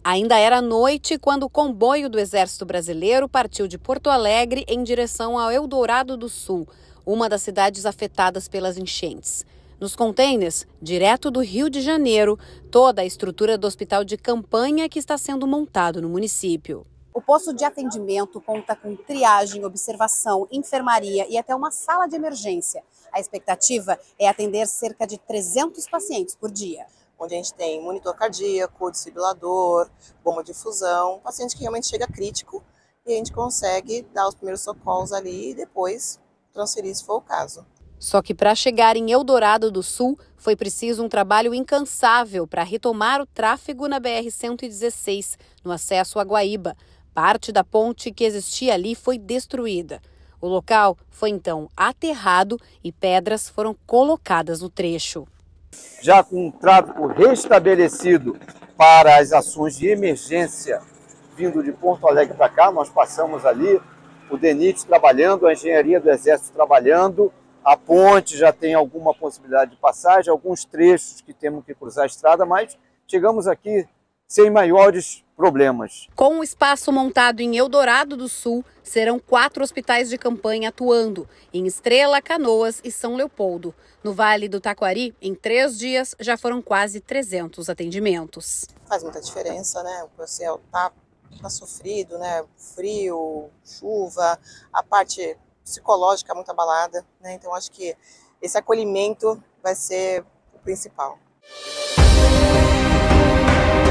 Ainda era noite quando o comboio do Exército Brasileiro partiu de Porto Alegre em direção ao Eldorado do Sul, uma das cidades afetadas pelas enchentes. Nos contêineres, direto do Rio de Janeiro, toda a estrutura do hospital de campanha que está sendo montado no município. O posto de atendimento conta com triagem, observação, enfermaria e até uma sala de emergência. A expectativa é atender cerca de 300 pacientes por dia. Onde a gente tem monitor cardíaco, desfibrilador, bomba de infusão, paciente que realmente chega crítico e a gente consegue dar os primeiros socorros ali e depois transferir se for o caso. Só que para chegar em Eldorado do Sul foi preciso um trabalho incansável para retomar o tráfego na BR-116, no acesso a Guaíba. Parte da ponte que existia ali foi destruída. O local foi então aterrado e pedras foram colocadas no trecho. Já com o tráfego restabelecido para as ações de emergência vindo de Porto Alegre para cá, nós passamos ali, o DENIT trabalhando, a engenharia do Exército trabalhando, a ponte já tem alguma possibilidade de passagem, alguns trechos que temos que cruzar a estrada, mas chegamos aqui sem maiores problemas. Com o espaço montado em Eldorado do Sul, serão 4 hospitais de campanha atuando, em Estrela, Canoas e São Leopoldo. No Vale do Taquari, em 3 dias, já foram quase 300 atendimentos. Faz muita diferença, né? O pessoal tá sofrido, né? Frio, chuva, a parte psicológica muito abalada, né? Então acho que esse acolhimento vai ser o principal.